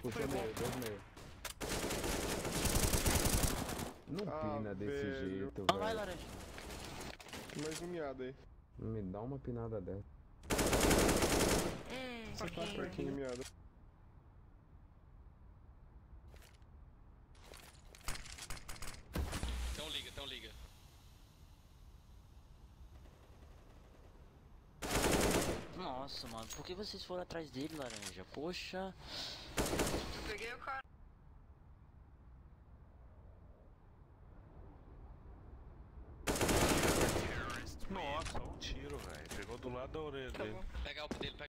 Puxou meio, dois meio. Não pina desse velho. jeito, Não vai, velho. laranja. Mais um miado aí. Me dá uma pinada dessa. Porquinho miado. Então liga. Nossa, mano, por que vocês foram atrás dele, laranja? Poxa. Eu peguei o cara. Nossa, um tiro, velho. Pegou do lado da orelha dele. Pega a AWP dele,